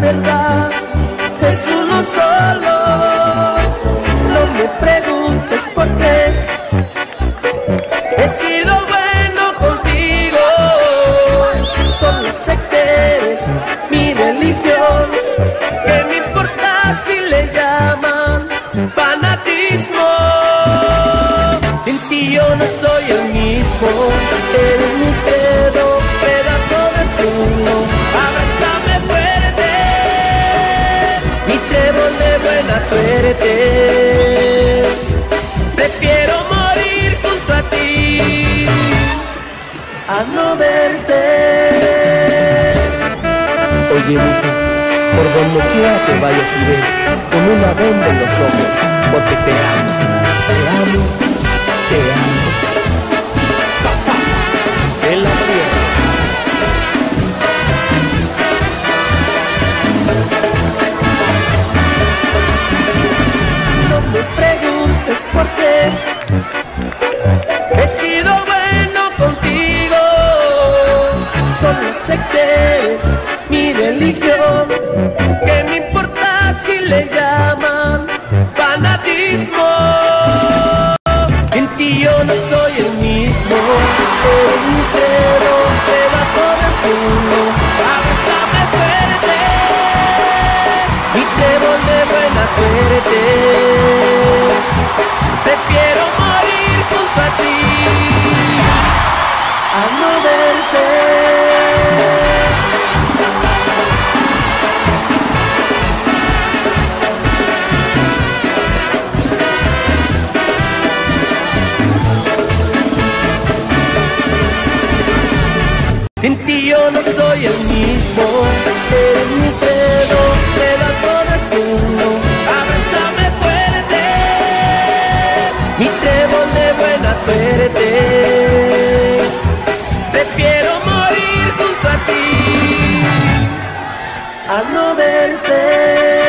verdad es uno solo. No me preguntes por qué. He sido bueno contigo, solo sé que eres mi religión. ¿Qué me importa si le llaman fanatismo? Sin ti yo no soy el mismo. Eres mi credo, pedazo de uno. Abrázame fuerte, mi trébol de buena suerte. Prefiero morir junto a ti a no verte. Oye, mija, por donde quiera que vayas iré con una venda en los ojos, porque te amo, te amo, te amo. En la tierra. No me preguntes por qué. He sido bueno contigo, solo sé que eres mi religión. ¿Qué me importa si le llaman fanatismo? Sin ti yo no soy el mismo. Eres mi credo, pedazo de uno. Abrázame fuerte, mi trébol de buena suerte. Prefiero morir junto a ti a no verte. Sin ti yo no soy el mismo. Eres mi credo, pedazo de uno. Abrázame fuerte, mi trébol de buena suerte. Prefiero morir junto a ti a no verte.